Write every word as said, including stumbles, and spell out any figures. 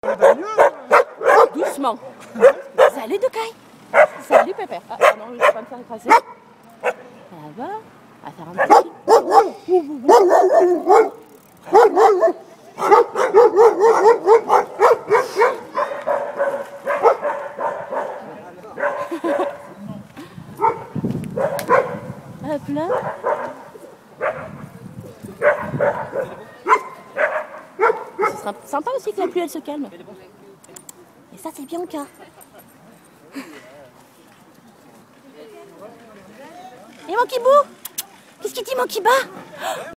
Doucement. Salut Doucaille. Salut Pépère. Ah non, je ne vais pas me faire écraser. Ça va. On va faire un petit. Hop là. Ce sera sympa aussi que la pluie elle se calme. Et ça c'est Bianca. Et mon kibou? Qu'est-ce qu'il dit mon kiba?